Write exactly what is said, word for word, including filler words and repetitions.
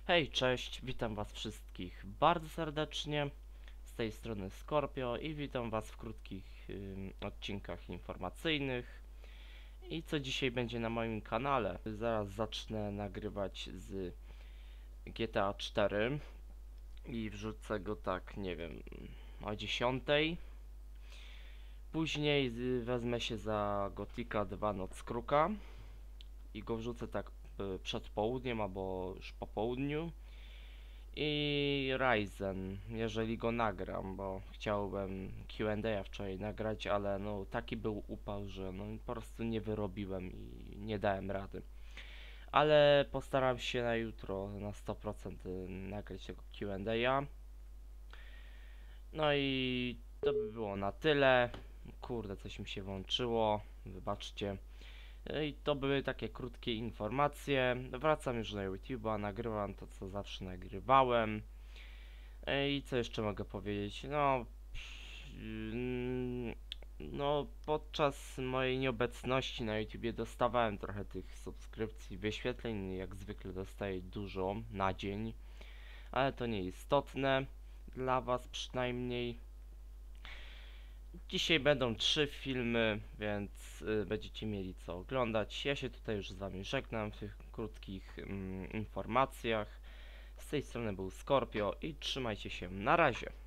Hej, cześć, witam was wszystkich bardzo serdecznie. Z tej strony Scorpio i witam was w krótkich ym, odcinkach informacyjnych. I co dzisiaj będzie na moim kanale? Zaraz zacznę nagrywać z G T A cztery i wrzucę go tak, nie wiem, o dziesiątej. Później z- wezmę się za Gothica dwa Noc Kruka i go wrzucę tak y, przed południem albo już po południu. I Ryzen, jeżeli go nagram, bo chciałbym Q and A wczoraj nagrać, ale no taki był upał, że no po prostu nie wyrobiłem i nie dałem rady. Ale postaram się na jutro na sto procent nagrać tego Q and A. No i to by było na tyle. Kurde, coś mi się włączyło, wybaczcie. I to były takie krótkie informacje. Wracam już na YouTube'a, nagrywam to, co zawsze nagrywałem. I co jeszcze mogę powiedzieć? No, mm, no podczas mojej nieobecności na YouTubie dostawałem trochę tych subskrypcji, wyświetleń, jak zwykle dostaję dużo na dzień, ale to nie istotne dla was przynajmniej. Dzisiaj będą trzy filmy, więc y, będziecie mieli co oglądać. Ja się tutaj już z wami żegnam w tych krótkich mm, informacjach. Z tej strony był Scorpio i trzymajcie się, na razie.